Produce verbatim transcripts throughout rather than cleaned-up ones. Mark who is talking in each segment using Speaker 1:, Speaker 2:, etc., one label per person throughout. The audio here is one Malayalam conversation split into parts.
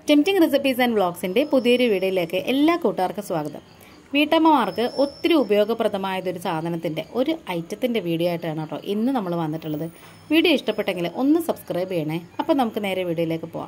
Speaker 1: ടെംപ്റ്റിംഗ് റെസിപ്പീസ് ആൻഡ് വ്ളോഗ്സിൻ്റെ പുതിയൊരു വീഡിയോയിലേക്ക് എല്ലാ കൂട്ടുകാർക്കും സ്വാഗതം. വീട്ടമ്മമാർക്ക് ഒത്തിരി ഉപയോഗപ്രദമായതൊരു സാധനത്തിൻ്റെ ഒരു ഐറ്റത്തിൻ്റെ വീഡിയോ ആയിട്ടാണ് കേട്ടോ ഇന്ന് നമ്മൾ വന്നിട്ടുള്ളത്. വീഡിയോ ഇഷ്ടപ്പെട്ടെങ്കിൽ ഒന്ന് സബ്സ്ക്രൈബ് ചെയ്യണേ. അപ്പോൾ നമുക്ക് നേരെ വീഡിയോയിലേക്ക് പോവാം.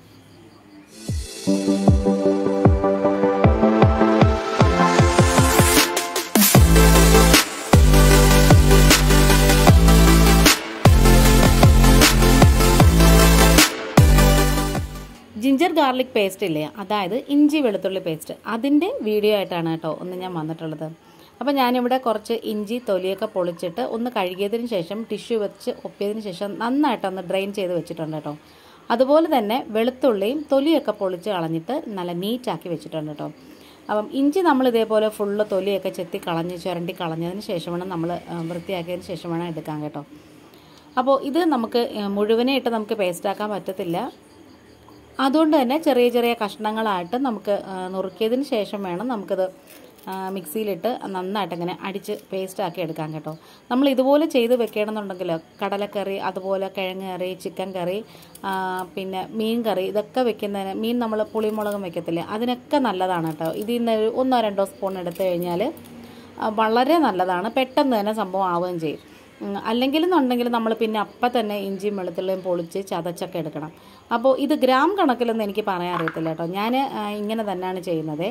Speaker 1: ജിഞ്ചർ ഗാർലിക് പേസ്റ്റ് ഇല്ലേ, അതായത് ഇഞ്ചി വെളുത്തുള്ളി പേസ്റ്റ്, അതിൻ്റെ വീഡിയോ ആയിട്ടാണ് കേട്ടോ ഒന്ന് ഞാൻ വന്നിട്ടുള്ളത്. അപ്പോൾ ഞാനിവിടെ കുറച്ച് ഇഞ്ചി തൊലിയൊക്കെ പൊളിച്ചിട്ട് ഒന്ന് കഴുകിയതിന് ശേഷം ടിഷ്യൂ വെച്ച് ഒപ്പിയതിന് ശേഷം നന്നായിട്ടൊന്ന് ഡ്രെയിൻ ചെയ്ത് വെച്ചിട്ടുണ്ട് കേട്ടോ. അതുപോലെ തന്നെ വെളുത്തുള്ളിയും തൊലിയൊക്കെ പൊളിച്ച് കളഞ്ഞിട്ട് നല്ല നീറ്റാക്കി വെച്ചിട്ടുണ്ട് കേട്ടോ. അപ്പം ഇഞ്ചി നമ്മൾ ഇതേപോലെ ഫുള്ള് തൊലിയൊക്കെ ചെത്തി കളഞ്ഞ് ചുരണ്ടി കളഞ്ഞതിന് ശേഷമാണ് നമ്മൾ വൃത്തിയാക്കിയതിന് ശേഷമാണ് എടുക്കാൻ കേട്ടോ. അപ്പോൾ ഇത് നമുക്ക് മുഴുവനായിട്ട് നമുക്ക് പേസ്റ്റാക്കാൻ പറ്റത്തില്ല. അതുകൊണ്ട് തന്നെ ചെറിയ ചെറിയ കഷ്ണങ്ങളായിട്ട് നമുക്ക് നുറുക്കിയതിന് ശേഷം വേണം നമുക്കത് മിക്സിയിലിട്ട് നന്നായിട്ട് ഇങ്ങനെ അടിച്ച് പേസ്റ്റാക്കി എടുക്കാം കേട്ടോ. നമ്മൾ ഇതുപോലെ ചെയ്ത് വെക്കണമെന്നുണ്ടെങ്കിൽ കടലക്കറി, അതുപോലെ കിഴങ്ങ് കറി, ചിക്കൻ കറി, പിന്നെ മീൻ കറി, ഇതൊക്കെ വെക്കുന്നതിന് മീൻ നമ്മൾ പുളിമുളകും വെക്കത്തില്ലേ, അതിനൊക്കെ നല്ലതാണ് കേട്ടോ. ഇതിൽ നിന്ന് ഒന്നോ രണ്ടോ സ്പൂൺ എടുത്തു കഴിഞ്ഞാൽ വളരെ നല്ലതാണ്, പെട്ടെന്ന് തന്നെ സംഭവം ആവുകയും ചെയ്യും. അല്ലെങ്കിലെന്നുണ്ടെങ്കിൽ നമ്മൾ പിന്നെ അപ്പം തന്നെ ഇഞ്ചിയും വെളുത്തുള്ളിയും പൊളിച്ച് ചതച്ചൊക്കെ എടുക്കണം. അപ്പോൾ ഇത് ഗ്രാം കണക്കിലൊന്നും എനിക്ക് പറയാൻ അറിയത്തില്ല കേട്ടോ. ഞാൻ ഇങ്ങനെ തന്നെയാണ് ചെയ്യുന്നത്.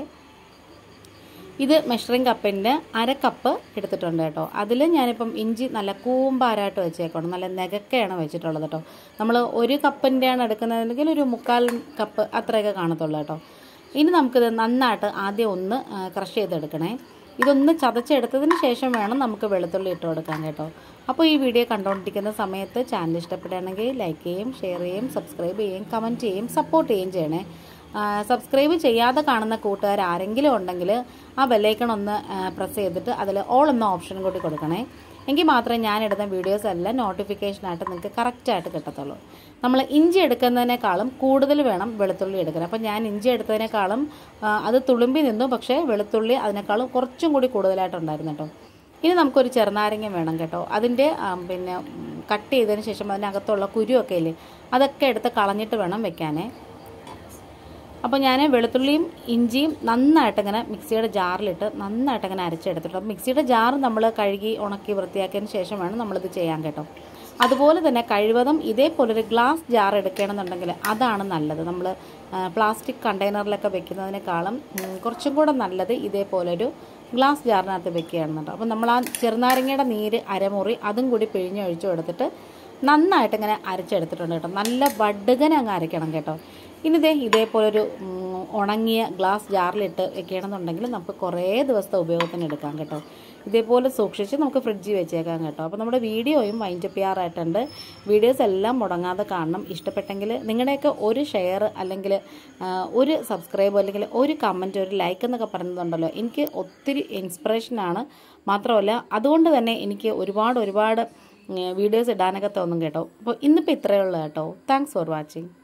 Speaker 1: ഇത് മെഷറിംഗ് കപ്പിൻ്റെ അര കപ്പ് എടുത്തിട്ടുണ്ട് കേട്ടോ. അതിൽ ഞാനിപ്പം ഇഞ്ചി നല്ല കൂമ്പാരായിട്ട് വെച്ചേക്കണം, നല്ല നെകക്കെയാണ് വെച്ചിട്ടുള്ളത് കേട്ടോ. നമ്മൾ ഒരു കപ്പിൻ്റെയാണ് എടുക്കുന്നതെങ്കിൽ ഒരു മുക്കാൽ കപ്പ് അത്രയൊക്കെ കാണത്തുള്ളൂ കേട്ടോ. ഇനി നമുക്കിത് നന്നായിട്ട് ആദ്യം ഒന്ന് ക്രഷ് ചെയ്തെടുക്കണേ. ഇതൊന്ന് ചതച്ചെടുത്തതിന് ശേഷം വേണം നമുക്ക് വെളുത്തുള്ളി ഇട്ട് കൊടുക്കാൻ കേട്ടോ. അപ്പോൾ ഈ വീഡിയോ കണ്ടുകൊണ്ടിരിക്കുന്ന സമയത്ത് ചാനൽ ഇഷ്ടപ്പെടുകയാണെങ്കിൽ ലൈക്ക് ചെയ്യും, ഷെയർ ചെയ്യും, സബ്സ്ക്രൈബ് ചെയ്യും, കമൻറ്റ് ചെയ്യും, സപ്പോർട്ട് ചെയ്യുകയും ചെയ്യണേ. സബ്സ്ക്രൈബ് ചെയ്യാതെ കാണുന്ന കൂട്ടുകാർ ആരെങ്കിലും ഉണ്ടെങ്കിൽ ആ ബെല്ലൈക്കൺ ഒന്ന് പ്രസ് ചെയ്തിട്ട് അതിൽ ഓൾ എന്ന ഓപ്ഷൻ കൂടി കൊടുക്കണേ. എങ്കിൽ മാത്രമേ ഞാനിടുന്ന വീഡിയോസ് എല്ലാം നോട്ടിഫിക്കേഷനായിട്ട് നിങ്ങൾക്ക് കറക്റ്റായിട്ട് കിട്ടത്തുള്ളൂ. നമ്മൾ ഇഞ്ചി എടുക്കുന്നതിനേക്കാളും കൂടുതൽ വേണം വെളുത്തുള്ളി എടുക്കാൻ. അപ്പോൾ ഞാൻ ഇഞ്ചി എടുത്തതിനേക്കാളും അത് തുളുമ്പി നിന്നു, പക്ഷേ വെളുത്തുള്ളി അതിനേക്കാളും കുറച്ചും കൂടി കൂടുതലായിട്ടുണ്ടായിരുന്നു കേട്ടോ. ഇനി നമുക്കൊരു ചെറുനാരങ്ങ വേണം കേട്ടോ. അതിൻ്റെ പിന്നെ കട്ട് ചെയ്തതിന് ശേഷം അതിനകത്തുള്ള കുരുവൊക്കെ ഇല്ലേ, അതൊക്കെ എടുത്ത് കളഞ്ഞിട്ട് വേണം വെക്കാനേ. അപ്പോൾ ഞാൻ വെളുത്തുള്ളിയും ഇഞ്ചിയും നന്നായിട്ടിങ്ങനെ മിക്സിയുടെ ജാറിലിട്ട് നന്നായിട്ടിങ്ങനെ അരച്ചെടുത്തിട്ട്, മിക്സിയുടെ ജാർ നമ്മൾ കഴുകി ഉണക്കി വൃത്തിയാക്കിയതിന് ശേഷം വേണം നമ്മളിത് ചെയ്യാൻ കേട്ടോ. അതുപോലെ തന്നെ കഴിവതും ഇതേപോലൊരു ഗ്ലാസ് ജാർ എടുക്കണമെന്നുണ്ടെങ്കിൽ അതാണ് നല്ലത്. നമ്മൾ പ്ലാസ്റ്റിക് കണ്ടെയ്നറിലൊക്കെ വെക്കുന്നതിനേക്കാളും കുറച്ചും കൂടെ നല്ലത് ഇതേപോലൊരു ഗ്ലാസ് ജാറിനകത്ത് വെക്കുകയാണെന്നുണ്ടോ. അപ്പോൾ നമ്മൾ ആ ചെറുനാരങ്ങയുടെ നീര് അരമുറി അതും കൂടി പിഴിഞ്ഞൊഴിച്ചു എടുത്തിട്ട് നന്നായിട്ടിങ്ങനെ അരച്ചെടുത്തിട്ടുണ്ട് കേട്ടോ. നല്ല വടുകനെ അങ്ങ് അരയ്ക്കണം കേട്ടോ. ഇനി ഇതേ ഇതേപോലൊരു ഉണങ്ങിയ ഗ്ലാസ് ജാറിലിട്ട് വെക്കുകയാണെന്നുണ്ടെങ്കിൽ നമുക്ക് കുറേ ദിവസത്തെ ഉപയോഗത്തിന് എടുക്കാം കേട്ടോ. ഇതേപോലെ സൂക്ഷിച്ച് നമുക്ക് ഫ്രിഡ്ജിൽ വെച്ചേക്കാം കേട്ടോ. അപ്പോൾ നമ്മുടെ വീഡിയോയും വൈൻഡപ്പ് ചെയ്യാറായിട്ടുണ്ട്. വീഡിയോസ് എല്ലാം മുടങ്ങാതെ കാണണം. ഇഷ്ടപ്പെട്ടെങ്കിൽ നിങ്ങളുടെയൊക്കെ ഒരു ഷെയർ അല്ലെങ്കിൽ ഒരു സബ്സ്ക്രൈബ് അല്ലെങ്കിൽ ഒരു കമൻറ്റ്, ഒരു ലൈക്ക് എന്നൊക്കെ പറയുന്നതുണ്ടല്ലോ, എനിക്ക് ഒത്തിരി ഇൻസ്പിറേഷനാണ്. മാത്രമല്ല അതുകൊണ്ട് തന്നെ എനിക്ക് ഒരുപാട് ഒരുപാട് വീഡിയോസ് ഇടാനൊക്കെ തോന്നും കേട്ടോ. അപ്പോൾ ഇന്നിപ്പോൾ ഇത്രയേ ഉള്ളൂ കേട്ടോ. Thanks for watching.